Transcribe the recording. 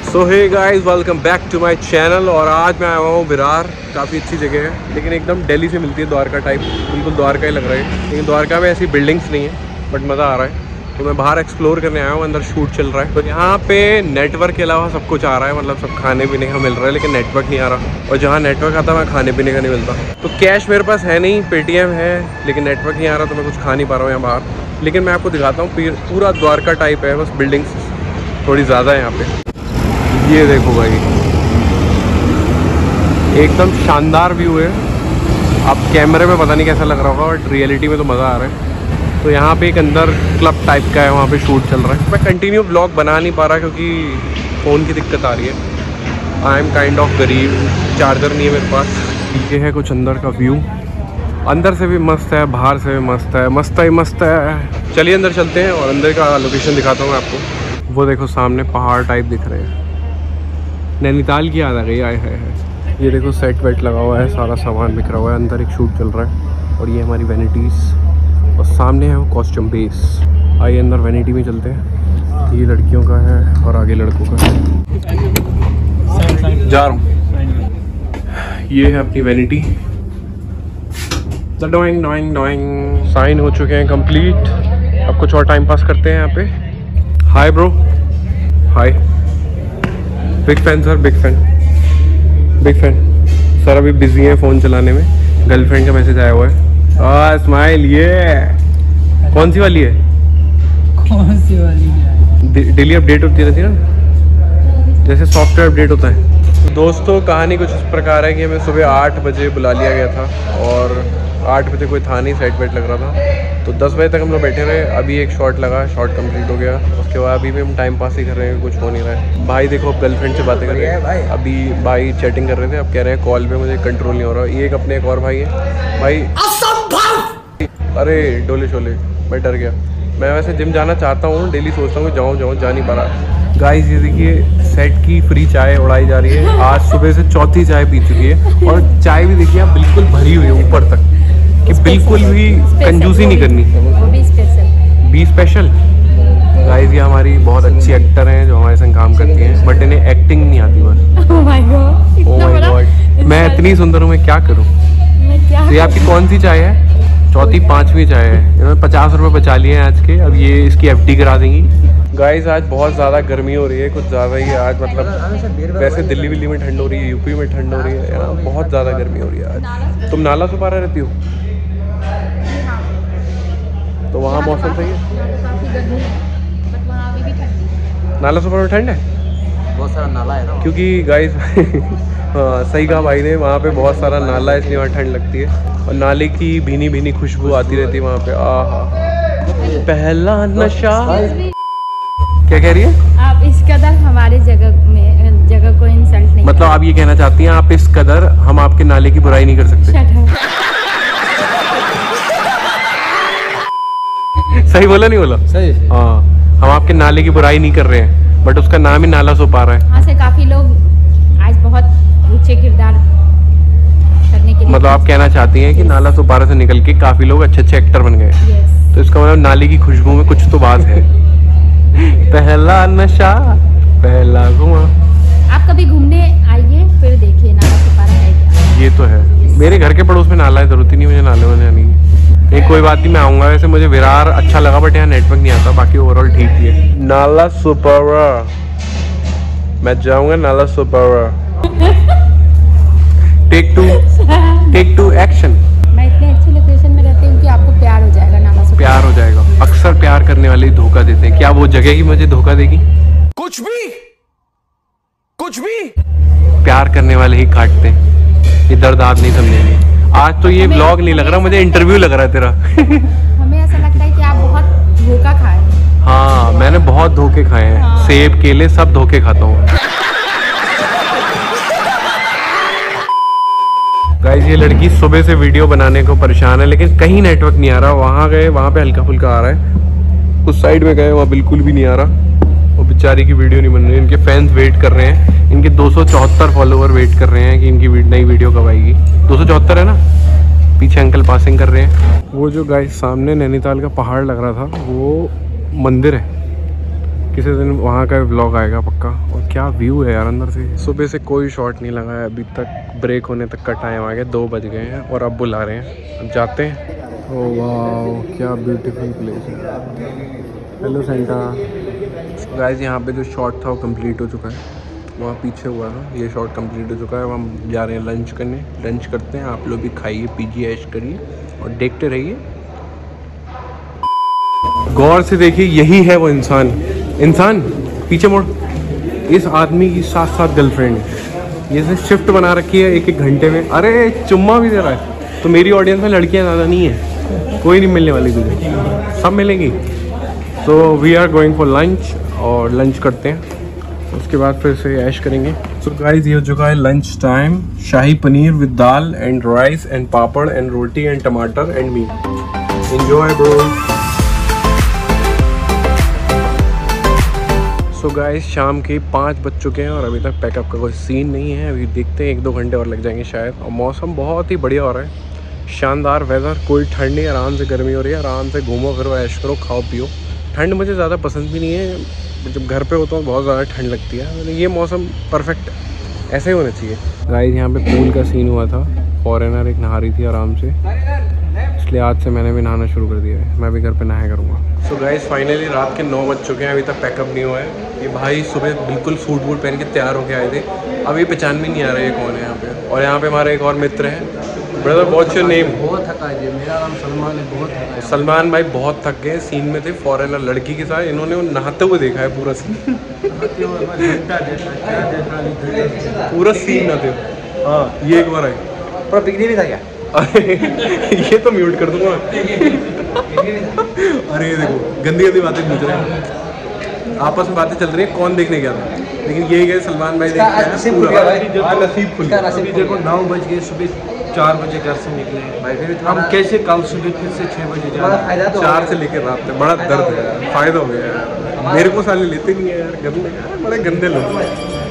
So hey guys, welcome back to my channel. और आज मैं आया हुआ हूँ विरार। काफ़ी अच्छी जगह है, लेकिन एकदम दिल्ली से मिलती है, द्वारका टाइप, बिल्कुल द्वारका ही लग रहा है। लेकिन द्वारका में ऐसी बिल्डिंग्स नहीं है, बट मज़ा आ रहा है। तो मैं बाहर एक्सप्लोर करने आया हूँ, अंदर शूट चल रहा है। तो यहाँ पे नेटवर्क के अलावा सब कुछ आ रहा है, मतलब सब खाने पीने का मिल रहा है, लेकिन नेटवर्क नहीं आ रहा। और जहाँ नेटवर्क आता है वहाँ खाने पीने का नहीं मिलता। तो कैश मेरे पास है नहीं, पेटीएम है, लेकिन नेटवर्क नहीं आ रहा, तो मैं कुछ खा नहीं पा रहा हूँ यहाँ बाहर। लेकिन मैं आपको दिखाता हूँ, पूरा द्वारका टाइप है, बस बिल्डिंग्स थोड़ी ज़्यादा है यहाँ पे। ये देखो भाई, एकदम शानदार व्यू है। आप कैमरे में पता नहीं कैसा लग रहा होगा, बट रियलिटी में तो मज़ा आ रहा है। तो यहाँ पे एक अंदर क्लब टाइप का है, वहाँ पे शूट चल रहा है। मैं कंटिन्यू ब्लॉग बना नहीं पा रहा क्योंकि फ़ोन की दिक्कत आ रही है। आई एम काइंड ऑफ गरीब, चार्जर नहीं है मेरे पास। ये है कुछ अंदर का व्यू। अंदर से भी मस्त है, बाहर से भी मस्त है, मस्त ही मस्त है। चलिए अंदर चलते हैं और अंदर का लोकेशन दिखाता हूँ मैं आपको। वो देखो सामने पहाड़ टाइप दिख रहे हैं, नैनीताल की याद आ गई। आए है ये देखो, सेट वेट लगा हुआ है, सारा सामान बिखरा हुआ है। अंदर एक शूट चल रहा है और ये हमारी वैनिटीज़, और सामने है वो कॉस्ट्यूम बेस। आइए अंदर वैनिटी में चलते हैं। ये लड़कियों का है और आगे लड़कों का है। जा रहा हूँ। ये है अपनी vanity. Doing doing doing, sign हो चुके हैं कंप्लीट। अब कुछ और टाइम पास करते हैं यहाँ पे। Hi bro, hi. Big fan sir, big fan, big fan sir. अभी बिजी है फ़ोन चलाने में, गर्लफ्रेंड का मैसेज आया हुआ है। स्माइल। ये कौन सी वाली है? कौन सी वाली? डेली अपडेट होती रहती है ना, जैसे सॉफ्टवेयर अपडेट होता है। तो दोस्तों कहानी कुछ इस प्रकार है कि हमें सुबह 8 बजे बुला लिया गया था और 8 बजे कोई था नहीं, सेट वेट लग रहा था। तो 10 बजे तक हम लोग बैठे रहे। अभी एक शॉट लगा, शॉट कंप्लीट हो गया। उसके बाद अभी भी हम टाइम पास ही कर रहे हैं, कुछ हो नहीं रहा है। भाई देखो, अब गर्लफ्रेंड से बातें कर रहे हैं। अभी भाई चैटिंग कर रहे थे, अब कह रहे हैं कॉल पे मुझे कंट्रोल नहीं हो रहा। ये एक अपने एक और भाई है। भाई अरे डोले शोले, मैं डर गया। मैं वैसे जिम जाना चाहता हूँ, डेली सोचता हूँ जाऊँ, जा नहीं पा रहा। गाइस ये देखिए, सेट की फ्री चाय उड़ाई जा रही है। आज सुबह से चौथी चाय पी चुकी है, और चाय भी देखिए आप बिल्कुल भरी हुई है ऊपर तक, कि बिल्कुल भी कंजूसी नहीं करनी। B special. गाइस ये हमारी बहुत अच्छी एक्टर हैं जो हमारे संग काम करती हैं, बट इन्हें एक्टिंग नहीं आती बस। ओह माय गॉड, मैं इतनी सुंदर हूँ, मैं क्या करूँ? तो ये आपकी कौन सी चाय है? चौथी 5वीं चाय है। इन्होंने 50 रुपये बचा लिए हैं आज के। अब ये इसकी FD करा देंगी। गाइस आज बहुत ज़्यादा गर्मी हो रही है, कुछ ज़्यादा ही है आज। मतलब वैसे दिल्ली विल्ली में ठंड हो रही है, यूपी में ठंड हो रही है, यहाँ बहुत ज़्यादा गर्मी हो रही है आज। तुम नाला सुपारा रहती हो? तो वहाँ मौसम सही है? नाला सुपारा में ठंड है, बहुत सारा नाला है ना, क्योंकि गाइस हाँ सही कहा भाई ने, वहाँ पे बहुत सारा नाला है, इसलिए वहाँ ठंड लगती है। और नाले की भीनी भीनी खुशबू आती रहती है वहाँ पे। आहा, पहला नशा। क्या कह रही है आप? इस कदर हमारे जगह को इंसल्ट नहीं। मतलब आप ये कहना चाहती हैं, आप इस कदर हम आपके नाले की बुराई नहीं कर सकते? सही बोला नहीं बोला? सही। हाँ, हम आपके नाले की बुराई नहीं कर रहे हैं, बट उसका नाम ही नाला सुपारा है। वहाँ से काफी लोग आज बहुत ऊंचे किरदार करने के लिए, मतलब आप कहना चाहती हैं कि नाला सुपारा से निकल के काफी लोग अच्छे अच्छे एक्टर बन गए। तो इसका मतलब नाले की खुशबू में कुछ तो बात है। पहला नशा, पहला धुआं। आप कभी घूमने आइए, फिर देखिए नाला सुपारा है क्या। ये तो है। मेरे घर के पड़ोस में नाला है, जरूरत ही नहीं मुझे नाले में जाने की। नहीं कोई बात नहीं, मैं आऊँगा। वैसे मुझे विरार अच्छा लगा, बट यहाँ नेटवर्क नहीं आता। बाकी ओवरऑल ठीक ही है। नाला सुपारा, मैं जाऊँगा नाला सुपारा। Take to action. मैं इतने अच्छे लोकेशन में रहती हूँ कि आपको प्यार हो जाएगा नाला सुपारा। प्यार हो जाएगा। अक्सर प्यार करने वाले ही धोखा देते हैं। क्या वो जगह ही मुझे धोखा देगी? कुछ भी प्यार करने वाले ही काटते हैं। ये दर्द आप नहीं समझेंगे। आज तो ये व्लॉग नहीं लग रहा, मुझे इंटरव्यू लग रहा है तेरा। हमें ऐसा लगता है कि आप बहुत धोखा खाए। हाँ, मैंने बहुत धोखे खाए हैं। हाँ। सेब केले सब धोखे खाता हूँ। गाइस ये लड़की सुबह से वीडियो बनाने को परेशान है, लेकिन कहीं नेटवर्क नहीं आ रहा। वहाँ गए, वहाँ पे हल्का फुल्का आ रहा है। उस साइड में गए, वहाँ बिल्कुल भी नहीं आ रहा। और बेचारी की वीडियो नहीं बन रही। इनके फैंस वेट कर रहे हैं, इनके 274 फॉलोवर वेट कर रहे हैं कि इनकी नई वीडियो कब आएगी। 274 है ना? पीछे अंकल पासिंग कर रहे हैं। वो जो गाइस सामने नैनीताल का पहाड़ लग रहा था, वो मंदिर है। किसी दिन वहाँ का व्लॉग आएगा पक्का। और क्या व्यू है यार अंदर से। सुबह से कोई शॉट नहीं लगा है अभी तक, ब्रेक होने तक का टाइम आ गया, 2 बज गए हैं और अब बुला रहे हैं, अब जाते हैं। ओह वाह क्या ब्यूटीफुल प्लेस है। Hello Santa. गाइस यहाँ पे जो शॉट था वो कंप्लीट हो चुका है, वहाँ पीछे हुआ था, ये शॉट कंप्लीट हो चुका है। हम जा रहे हैं लंच करने, लंच करते हैं। आप लोग भी खाइए पीजिए ऐश करिए और देखते रहिए। गौर से देखिए, यही है वो इंसान। इंसान पीछे मुड़। इस आदमी की 7 गर्लफ्रेंड है, ये शिफ्ट बना रखी है 1-1 घंटे में। अरे चुम्मा भी दे रहा है। तो मेरी ऑडियंस में लड़कियां ज़्यादा नहीं है, कोई नहीं मिलने वाली तुझे, सब मिलेंगी। तो we are going for lunch और लंच करते हैं, उसके बाद फिर से ऐश करेंगे। सो गाइस ये हो चुका है lunch time. Shahi paneer with dal and rice and papad and roti and tamatar and me. Enjoy bro. So guys शाम के 5 बज चुके हैं और अभी तक पैकअप का कोई सीन नहीं है। अभी देखते हैं 1-2 घंटे और लग जाएंगे शायद। और मौसम बहुत ही बढ़िया हो रहा है, शानदार वेदर, कोई ठंड नहीं, आराम से गर्मी हो रही है। आराम से घूमो फिरो ऐश करो खाओ पियो। ठंड मुझे ज़्यादा पसंद भी नहीं है, जब घर पे होता हूँ बहुत ज़्यादा ठंड लगती है। ये मौसम परफेक्ट ऐसे ही होना चाहिए। गाइस यहाँ पे पूल का सीन हुआ था, फॉरेनर एक नहा रही थी आराम से, इसलिए आज से मैंने भी नहाना शुरू कर दिया है। मैं भी घर पे नहाया करूँगा। सो गाइस फाइनली रात के 9 बज चुके हैं, अभी तक पैकअप नहीं हुआ है। ये भाई सुबह बिल्कुल सूट वूट पहन के तैयार होके आए थे, अब ये पहचान भी नहीं आ रहा है कौन है यहाँ पे। और यहाँ पे हमारा एक और मित्र है। Brother what's your name? बहुत थका है, मेरा नाम सलमान है, बहुत थका है। सलमान भाई बहुत थक गए, सीन में थे फॉरेनर लड़की के साथ, इन्होंने वो नहाते हुए देखा है पूरा सीन। पूरा सीन नहाते हुए। हाँ ये एक बार आए, पूरा पिकनिक भी था क्या? अरे ये तो म्यूट कर दूंगा। अरे ये देखो गंदी गंदी बातें पूछ रहे हैं, आपस में बातें चल रही है कौन देखने गया था, लेकिन यही गए सलमान भाई नसीब खुल गया भाई। नसीब खुल गया। अभी देखो 9 बज गए, सुबह 4 बजे घर से निकले भाई, फिर हम कैसे कल सुबह फिर से 6 बजे जाए? 4 से लेकर रात तक बड़ा दर्द है यार, फायदा हो गया यार। मेरे को साले लेते नहीं है यार, गंदे यार, बड़े गंदे लोग।